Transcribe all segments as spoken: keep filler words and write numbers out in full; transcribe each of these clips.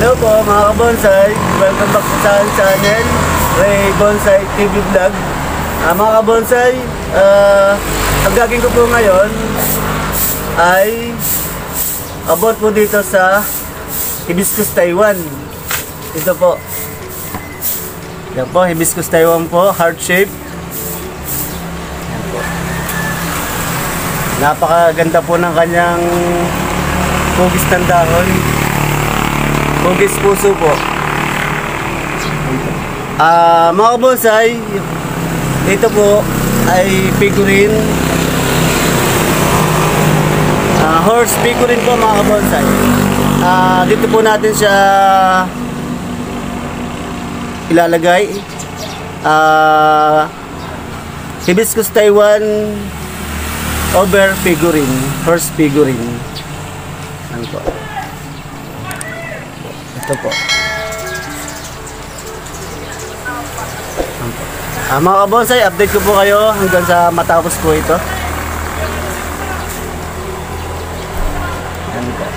Hello po mga kabonsai, welcome back sa aking channel, Ray Bonsai T V Vlog. uh, Mga kabonsai, uh, ang gagawin ko po ngayon ay about po dito sa Hibiscus Taiwan. Ito po, yan po, Hibiscus Taiwan po, heart shape. Yan po. Napakaganda po ng kanyang hugis ng dahon. Hugis puso po. Ah, uh, mga kabonsai, ito po ay figurine. Uh, horse figurine po mga kabonsai. Uh, dito po natin siya ilalagay. Uh, Hibiscus Taiwan over figurine, horse figurine. Ano po? Ito po. Ah, mga kabonsai, update ko po kayo hanggang sa matapos po ito. Yan po.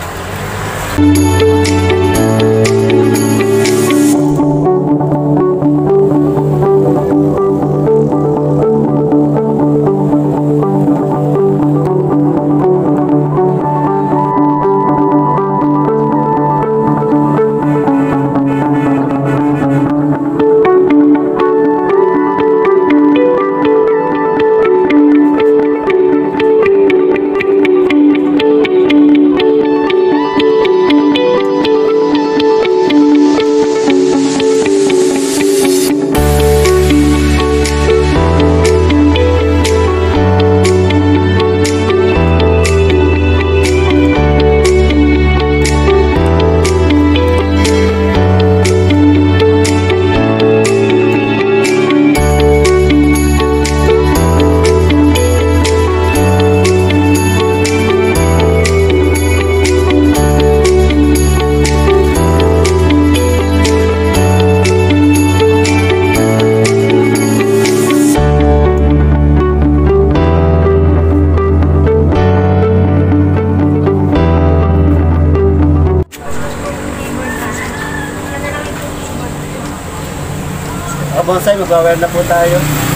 Bonsai, mag-aware na po tayo.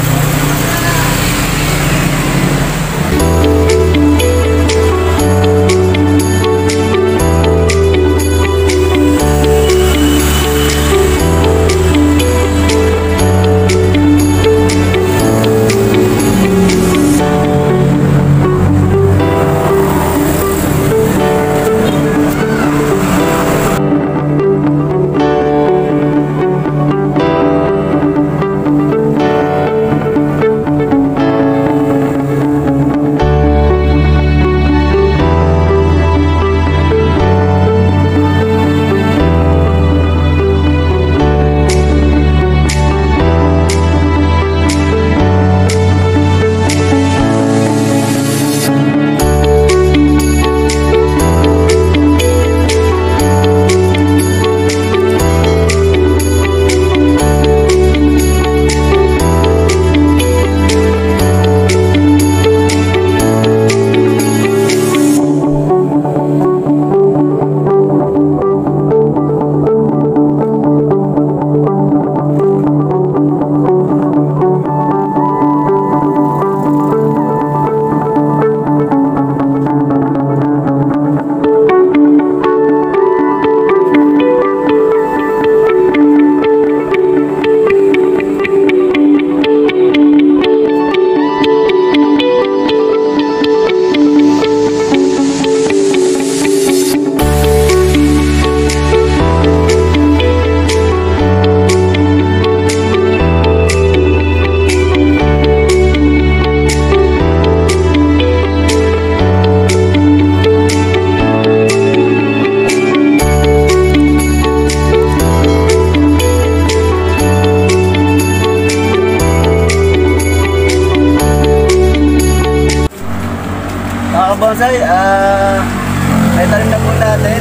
Bonsai, ah, uh, ay talim na po natin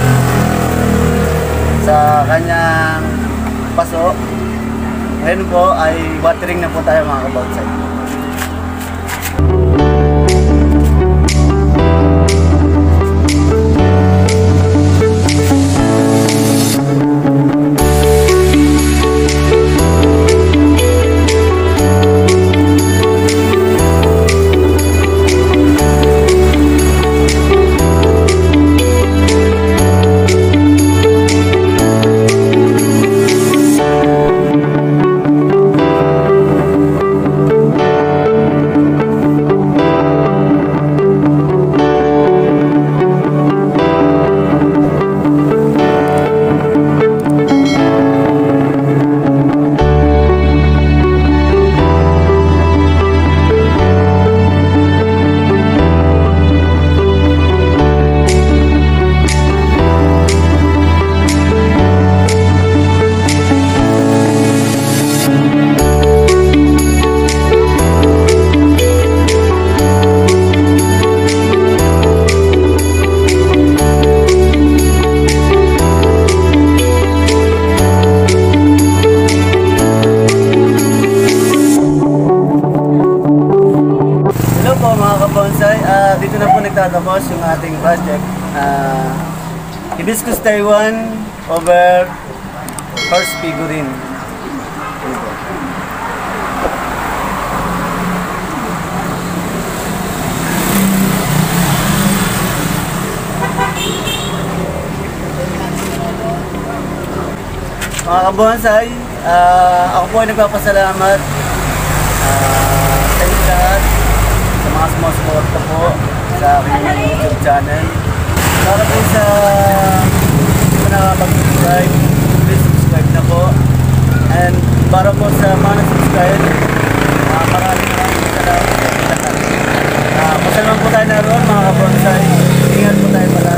sa kanyang paso. Ngayon po ay watering na po tayo mga kabonsai. ating project. Uh, Hibiscus Taiwan over horse figurine. Mga kabonsay, uh, ako po ay nagpapasalamat uh, sa inyo lahat, sa mga sumusuporta po sa aking YouTube channel. Para po sa hindi ko nakapag-subscribe, please subscribe na po. And para po sa mga nag-subscribe, uh, maraming maraming salamat sa inyo lahat. Uh, Masalamang po tayo naroon mga kabonsay. Ingat po tayo pala.